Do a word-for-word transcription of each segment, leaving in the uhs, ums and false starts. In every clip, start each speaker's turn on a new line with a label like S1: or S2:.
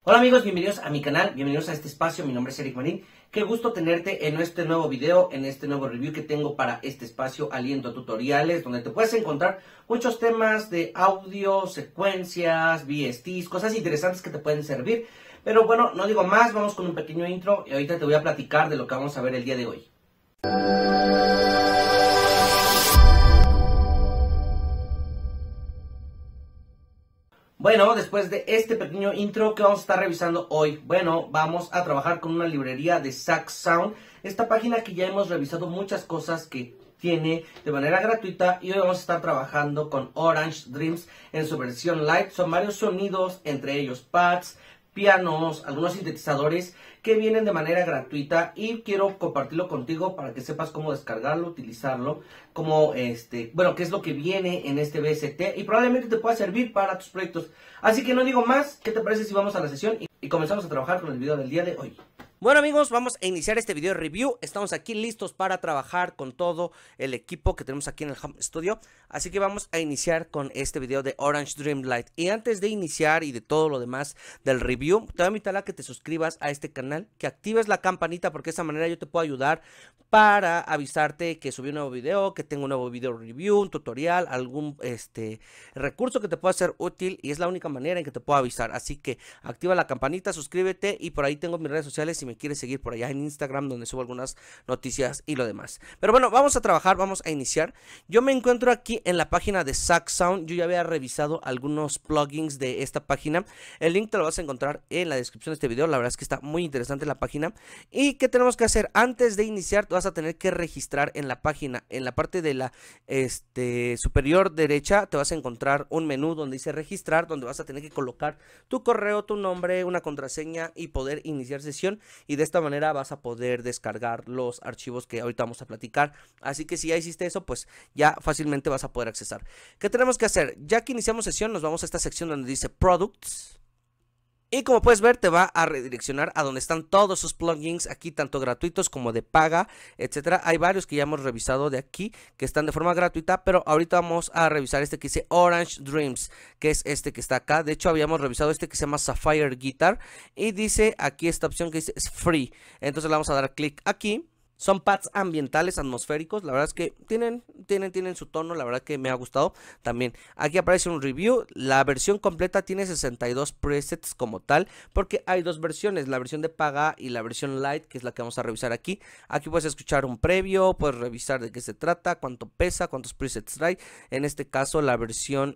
S1: Hola amigos, bienvenidos a mi canal, bienvenidos a este espacio, mi nombre es Eric Marín. Qué gusto tenerte en este nuevo video, en este nuevo review que tengo para este espacio, Aliento Tutoriales, donde te puedes encontrar muchos temas de audio, secuencias, V S Ts, cosas interesantes que te pueden servir. Pero bueno, no digo más, vamos con un pequeño intro y ahorita te voy a platicar de lo que vamos a ver el día de hoy. Bueno, después de este pequeño intro, ¿qué vamos a estar revisando hoy? Bueno, vamos a trabajar con una librería de SaxSound, esta página que ya hemos revisado muchas cosas que tiene de manera gratuita, y hoy vamos a estar trabajando con Orange Dreams en su versión Lite. Son varios sonidos, entre ellos pads, pianos, algunos sintetizadores que vienen de manera gratuita y quiero compartirlo contigo para que sepas cómo descargarlo, utilizarlo, cómo este, bueno, qué es lo que viene en este V S T y probablemente te pueda servir para tus proyectos. Así que no digo más, ¿qué te parece si vamos a la sesión y, y comenzamos a trabajar con el video del día de hoy? Bueno amigos, vamos a iniciar este video review. Estamos aquí listos para trabajar con todo el equipo que tenemos aquí en el Home Studio. Así que vamos a iniciar con este video de Orange Dream Lite. Y antes de iniciar y de todo lo demás del review, te voy a invitar a que te suscribas a este canal, que actives la campanita, porque de esa manera yo te puedo ayudar para avisarte que subí un nuevo video, que tengo un nuevo video review, un tutorial, algún este recurso que te pueda ser útil, y es la única manera en que te puedo avisar. Así que activa la campanita, suscríbete, y por ahí tengo mis redes sociales si me quieres seguir por allá en Instagram, donde subo algunas noticias y lo demás. Pero bueno, vamos a trabajar, vamos a iniciar. Yo me encuentro aquí en la página de SaxSound. Yo ya había revisado algunos plugins de esta página. El link te lo vas a encontrar en la descripción de este video. La verdad es que está muy interesante la página. ¿Y qué tenemos que hacer? Antes de iniciar, te vas a tener que registrar en la página. En la parte de la este, superior derecha te vas a encontrar un menú donde dice registrar, donde vas a tener que colocar tu correo, tu nombre, una contraseña y poder iniciar sesión. Y de esta manera vas a poder descargar los archivos que ahorita vamos a platicar. Así que si ya hiciste eso, pues ya fácilmente vas a poder accesar. ¿Qué tenemos que hacer? Ya que iniciamos sesión, nos vamos a esta sección donde dice Products. Y como puedes ver, te va a redireccionar a donde están todos sus plugins aquí, tanto gratuitos como de paga, etcétera. Hay varios que ya hemos revisado de aquí, que están de forma gratuita, pero ahorita vamos a revisar este que dice Orange Dreams, que es este que está acá. De hecho, habíamos revisado este que se llama Sapphire Guitar, y dice aquí esta opción que dice es free. Entonces le vamos a dar clic aquí. Son pads ambientales, atmosféricos. La verdad es que tienen, tienen, tienen su tono. La verdad que me ha gustado también. Aquí aparece un review. La versión completa tiene sesenta y dos presets como tal, porque hay dos versiones, la versión de paga y la versión light, que es la que vamos a revisar aquí. Aquí puedes escuchar un previo, puedes revisar de qué se trata, cuánto pesa, cuántos presets trae. En este caso la versión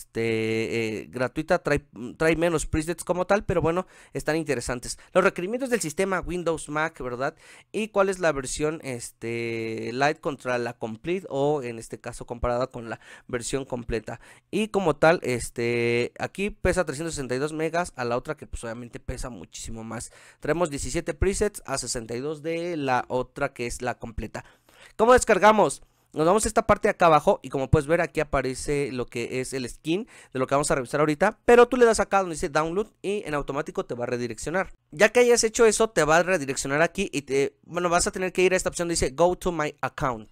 S1: este, eh, gratuita trae, trae menos presets como tal, pero bueno, están interesantes. Los requerimientos del sistema Windows, Mac, ¿verdad? Y cuál es la versión este Lite contra la Complete, o en este caso comparada con la versión completa. Y como tal, este aquí pesa trescientos sesenta y dos megas, a la otra que pues obviamente pesa muchísimo más. Traemos diecisiete presets a sesenta y dos de la otra que es la completa. ¿Cómo descargamos? Nos vamos a esta parte de acá abajo y como puedes ver aquí aparece lo que es el skin de lo que vamos a revisar ahorita, pero tú le das acá donde dice download y en automático te va a redireccionar. Ya que hayas hecho eso, te va a redireccionar aquí y te, bueno, vas a tener que ir a esta opción donde dice go to my account.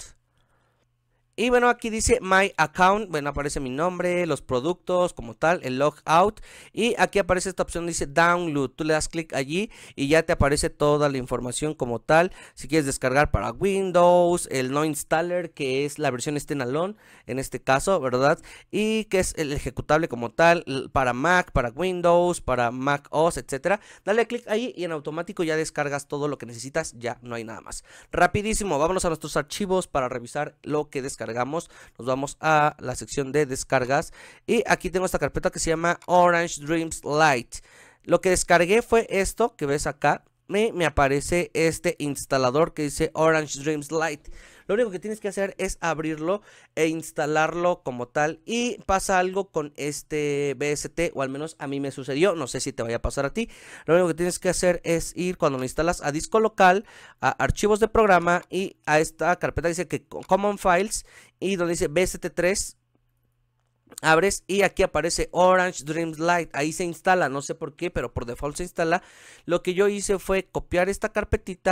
S1: Y bueno, aquí dice My Account, bueno, aparece mi nombre, los productos como tal, el logout, y aquí aparece esta opción, dice Download. Tú le das clic allí y ya te aparece toda la información como tal. Si quieres descargar para Windows, el no installer, que es la versión standalone en este caso, ¿verdad? Y que es el ejecutable como tal para Mac, para Windows, para Mac O S, etcétera. Dale clic ahí y en automático ya descargas todo lo que necesitas, ya no hay nada más. Rapidísimo, vámonos a nuestros archivos para revisar lo que descargamos. Cargamos, nos vamos a la sección de descargas y aquí tengo esta carpeta que se llama Orange Dreams Lite. Lo que descargué fue esto que ves acá. Me, me aparece este instalador que dice Orange Dreams Lite. Lo único que tienes que hacer es abrirlo e instalarlo como tal. Y pasa algo con este V S T, o al menos a mí me sucedió. No sé si te vaya a pasar a ti. Lo único que tienes que hacer es ir cuando lo instalas a disco local, a archivos de programa y a esta carpeta dice que Common Files y donde dice V S T tres. Abres y aquí aparece Orange Dreams Lite, ahí se instala, no sé por qué, pero por default se instala. Lo que yo hice fue copiar esta carpetita,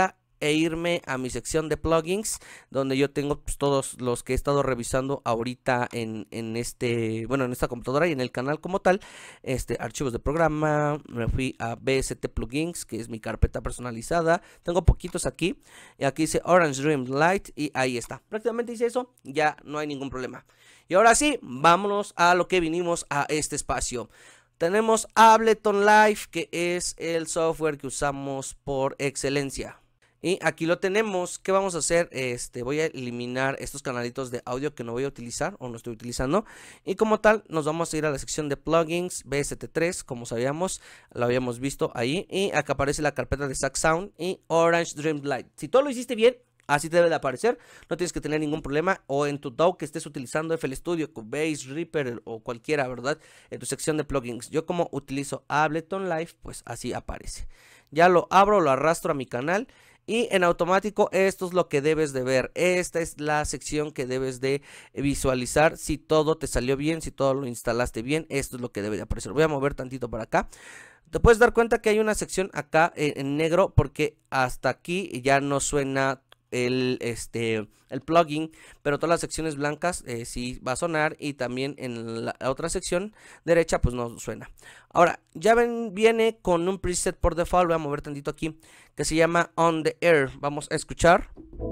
S1: e irme a mi sección de plugins, donde yo tengo pues, todos los que he estado revisando ahorita en, en este, bueno, en esta computadora y en el canal como tal. Este, archivos de programa, me fui a B S T Plugins, que es mi carpeta personalizada. Tengo poquitos aquí, y aquí dice Orange Dream Light, y ahí está. Prácticamente hice eso, ya no hay ningún problema. Y ahora sí, vámonos a lo que vinimos a este espacio. Tenemos Ableton Live, que es el software que usamos por excelencia. Y aquí lo tenemos. ¿Qué vamos a hacer? Este, voy a eliminar estos canalitos de audio que no voy a utilizar o no estoy utilizando. Y como tal, nos vamos a ir a la sección de plugins, B S T tres, como sabíamos, lo habíamos visto ahí. Y acá aparece la carpeta de Sax Sound y Orange Dream Light. Si todo lo hiciste bien, así te debe de aparecer, no tienes que tener ningún problema. O en tu D A W que estés utilizando F L Studio, Cubase, Reaper o cualquiera, ¿verdad? En tu sección de plugins. Yo como utilizo Ableton Live, pues así aparece. Ya lo abro, lo arrastro a mi canal y en automático esto es lo que debes de ver. Esta es la sección que debes de visualizar. Si todo te salió bien, si todo lo instalaste bien, esto es lo que debe de aparecer. Voy a mover tantito para acá. Te puedes dar cuenta que hay una sección acá en, en negro, porque hasta aquí ya no suena el, este, el plugin, pero todas las secciones blancas eh, sí va a sonar, y también en la otra sección derecha pues no suena. Ahora ya ven, viene con un preset por default. Voy a mover tantito aquí, que se llama On The Air. Vamos a escuchar.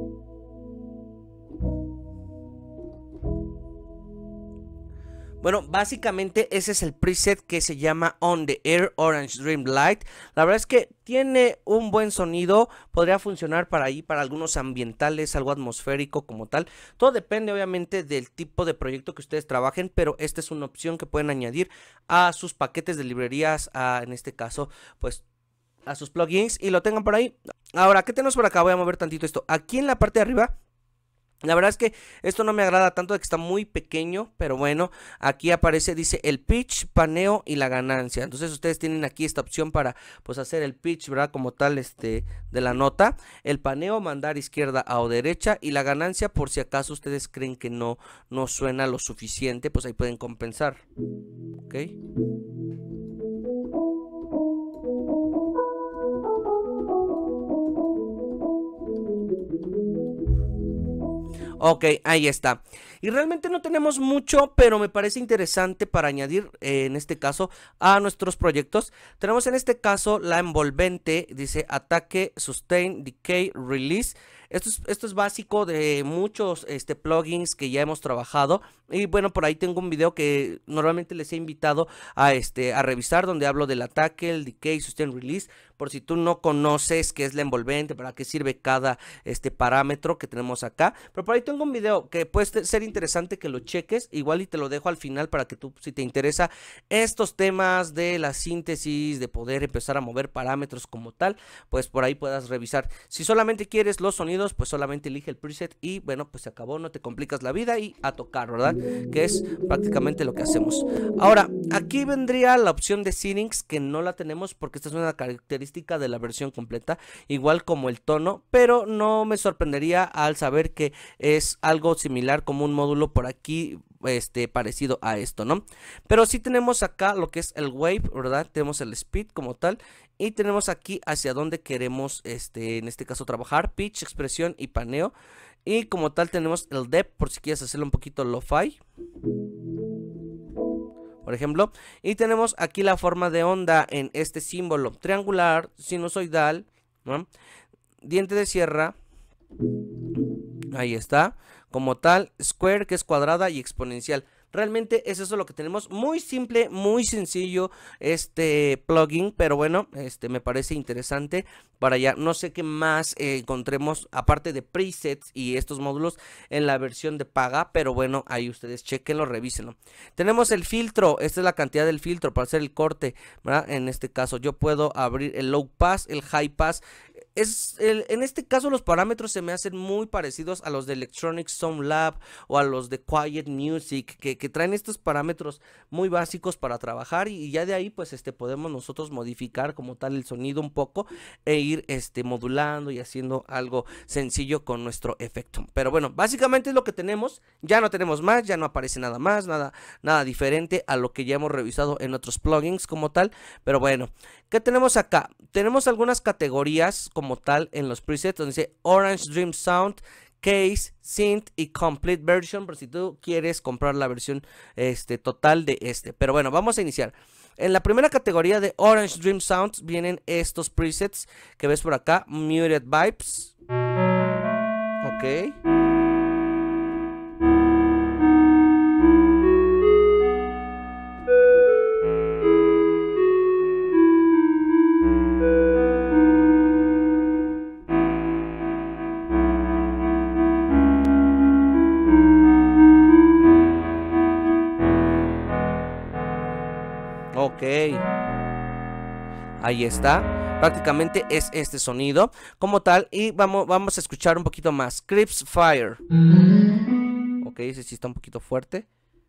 S1: Bueno, básicamente ese es el preset que se llama On The Air Orange Dream Light. La verdad es que tiene un buen sonido, podría funcionar para ahí, para algunos ambientales, algo atmosférico como tal. Todo depende obviamente del tipo de proyecto que ustedes trabajen, pero esta es una opción que pueden añadir a sus paquetes de librerías, a, en este caso, pues a sus plugins, y lo tengan por ahí. Ahora, ¿qué tenemos por acá? Voy a mover tantito esto. Aquí en la parte de arriba, la verdad es que esto no me agrada tanto, de que está muy pequeño, pero bueno, aquí aparece, dice el pitch, paneo y la ganancia. Entonces ustedes tienen aquí esta opción para pues hacer el pitch, ¿verdad? Como tal, este, de la nota, el paneo, mandar izquierda a o derecha, y la ganancia, por si acaso ustedes creen que no, no suena lo suficiente, pues ahí pueden compensar. ¿Ok? Ok, ahí está. Y realmente no tenemos mucho, pero me parece interesante para añadir eh, en este caso a nuestros proyectos. Tenemos en este caso la envolvente, dice ataque, sustain, decay, release. Esto es, esto es básico de muchos este, plugins que ya hemos trabajado. Y bueno, por ahí tengo un video que normalmente les he invitado a, este, a revisar, donde hablo del ataque, el decay, sustain, release. Por si tú no conoces qué es la envolvente, para qué sirve cada este, parámetro que tenemos acá. Pero por ahí tengo un video que puede ser interesante que lo cheques. Igual y te lo dejo al final para que tú, si te interesa estos temas de la síntesis, de poder empezar a mover parámetros como tal, pues por ahí puedas revisar. Si solamente quieres los sonidos, pues solamente elige el preset y bueno, pues se acabó, no te complicas la vida y a tocar, ¿verdad? Que es prácticamente lo que hacemos. Ahora, aquí vendría la opción de settings, que no la tenemos porque esta es una característica de la versión completa, igual como el tono, pero no me sorprendería al saber que es algo similar, como un módulo por aquí este parecido a esto, ¿no? Pero sí tenemos acá lo que es el wave, ¿verdad? Tenemos el speed como tal, y tenemos aquí hacia dónde queremos este en este caso trabajar, pitch, expresión y paneo. Y como tal tenemos el depth, por si quieres hacerlo un poquito lo-fi, por ejemplo. Y tenemos aquí la forma de onda en este símbolo: triangular, sinusoidal, ¿no? Diente de sierra, ahí está, como tal, square, que es cuadrada, y exponencial. Realmente es eso lo que tenemos, muy simple, muy sencillo este plugin, pero bueno, este me parece interesante para ya. No sé qué más eh, encontremos aparte de presets y estos módulos en la versión de paga, pero bueno, ahí ustedes chequenlo, revísenlo. Tenemos el filtro, esta es la cantidad del filtro para hacer el corte, ¿verdad? En este caso yo puedo abrir el low pass, el high pass. Es el, en este caso los parámetros se me hacen muy parecidos a los de Electronic Sound Lab o a los de Quiet Music, que, que traen estos parámetros muy básicos para trabajar, y, y ya de ahí pues este podemos nosotros modificar como tal el sonido un poco e ir este modulando y haciendo algo sencillo con nuestro efecto. Pero bueno, básicamente es lo que tenemos, ya no tenemos más, ya no aparece nada más, nada, nada diferente a lo que ya hemos revisado en otros plugins como tal. Pero bueno, ¿qué tenemos acá? tenemos algunas categorías como tal en los presets, donde dice Orange Dream Sound, Case, Synth y Complete Version, por si tú quieres comprar la versión este, total de este. Pero bueno, vamos a iniciar. En la primera categoría de Orange Dream Sounds vienen estos presets que ves por acá, Muted Vibes. Ok. Ok, ahí está, prácticamente es este sonido como tal. Y vamos, vamos a escuchar un poquito más. Crisp Fire. Ok, ese sí está un poquito fuerte.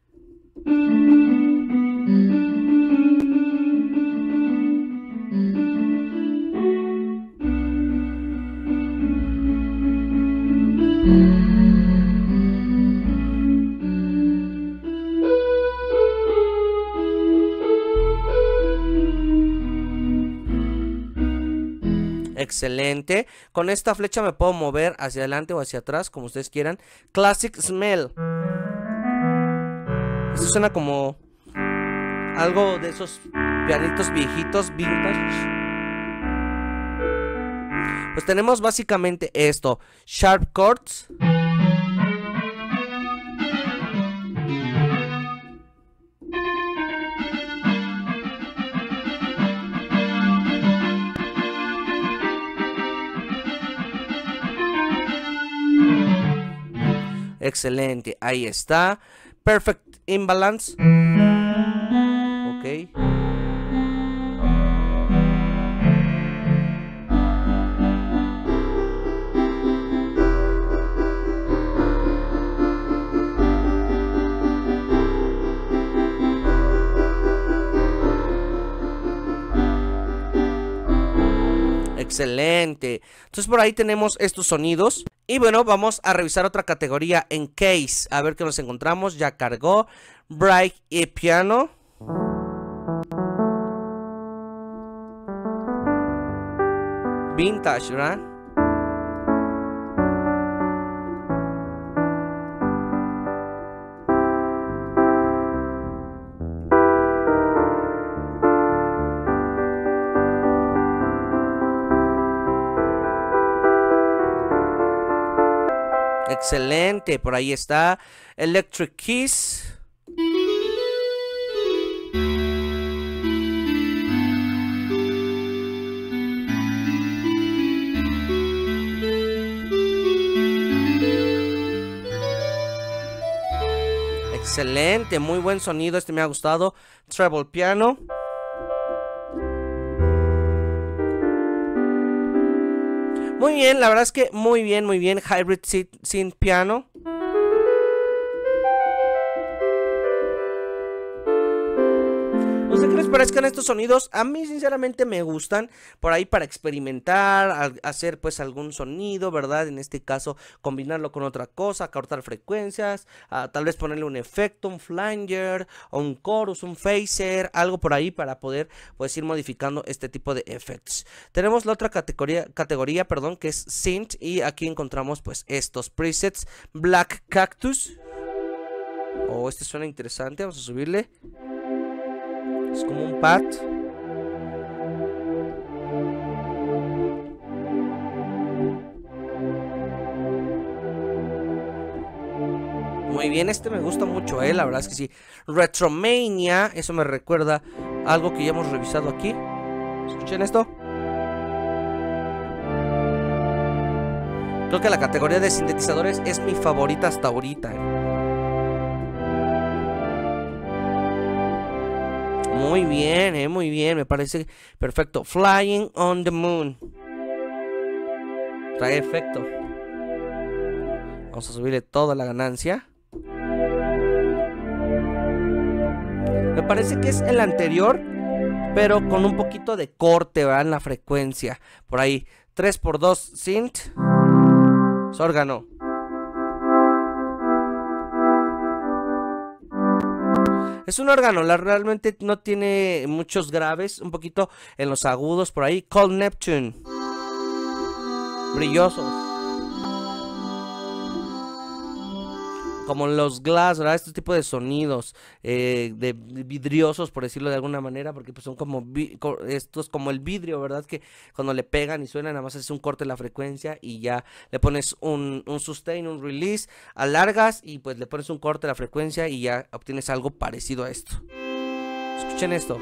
S1: Excelente. Con esta flecha me puedo mover hacia adelante o hacia atrás, como ustedes quieran. Classic Smell. Esto suena como algo de esos pianitos viejitos, vintage. Pues tenemos básicamente esto. Sharp Chords. Excelente, ahí está. Perfect Imbalance. Ok. Excelente. Entonces por ahí tenemos estos sonidos. Y bueno, vamos a revisar otra categoría en Case. A ver qué nos encontramos. Ya cargó. Break y piano. Vintage, ¿verdad? Excelente, por ahí está Electric Keys. Excelente, muy buen sonido, este me ha gustado. Treble Piano. Muy bien, la verdad es que muy bien, muy bien. Hybrid Synth Piano. No sé qué les parezcan estos sonidos. A mí sinceramente me gustan. Por ahí para experimentar, hacer pues algún sonido, ¿verdad? En este caso combinarlo con otra cosa, cortar frecuencias, uh, tal vez ponerle un efecto, un flanger, o un chorus, un phaser, algo por ahí para poder pues ir modificando este tipo de efectos. Tenemos la otra categoría, categoría, perdón, que es Synth, y aquí encontramos pues estos presets. Black Cactus. Oh, este suena interesante, vamos a subirle. Es como un pad. Muy bien, este me gusta mucho, eh, la verdad es que sí. Retromania, eso me recuerda algo que ya hemos revisado aquí. ¿Escuchen esto? Creo que la categoría de sintetizadores es mi favorita hasta ahorita. eh. Muy bien, eh, muy bien, me parece perfecto. Flying on the Moon. Trae efecto. Vamos a subirle toda la ganancia. Me parece que es el anterior, pero con un poquito de corte, ¿verdad? En la frecuencia. Por ahí, tres por dos synth. Órgano. Es un órgano, la, realmente no tiene muchos graves, un poquito en los agudos por ahí. Cold Neptune. Brillosos. Como los glass, ¿verdad? Este tipo de sonidos eh, de vidriosos, por decirlo de alguna manera, porque pues son como vi estos como el vidrio, ¿verdad? Que cuando le pegan y suenan, nada más es un corte de la frecuencia y ya le pones un, un sustain, un release, alargas y pues le pones un corte de la frecuencia y ya obtienes algo parecido a esto. Escuchen esto.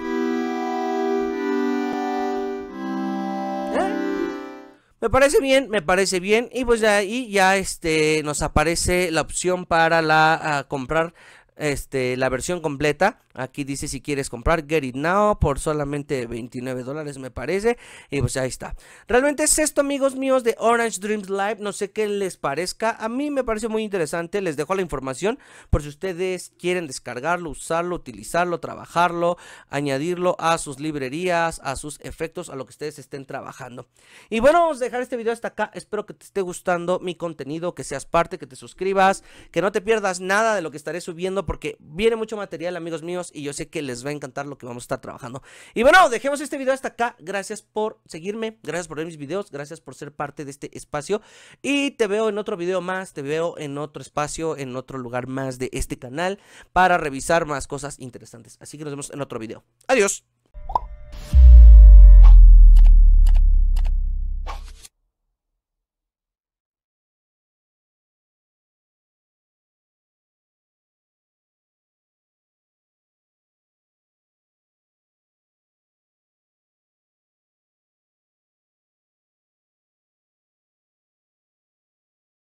S1: ¿Eh? Me parece bien, me parece bien. Y pues de ahí ya este, nos aparece la opción para la uh, comprar este, la versión completa. Aquí dice si quieres comprar Get It Now por solamente veintinueve dólares me parece. Y pues ahí está. Realmente es esto, amigos míos, de Orange Dreams Live. No sé qué les parezca. A mí me parece muy interesante. Les dejo la información por si ustedes quieren descargarlo, usarlo, utilizarlo, trabajarlo, añadirlo a sus librerías, a sus efectos, a lo que ustedes estén trabajando. Y bueno, vamos a dejar este video hasta acá. Espero que te esté gustando mi contenido, que seas parte, que te suscribas, que no te pierdas nada de lo que estaré subiendo porque viene mucho material, amigos míos, y yo sé que les va a encantar lo que vamos a estar trabajando. Y bueno, dejemos este video hasta acá. Gracias por seguirme, gracias por ver mis videos, gracias por ser parte de este espacio. Y te veo en otro video más, te veo en otro espacio, en otro lugar más de este canal para revisar más cosas interesantes. Así que nos vemos en otro video. Adiós.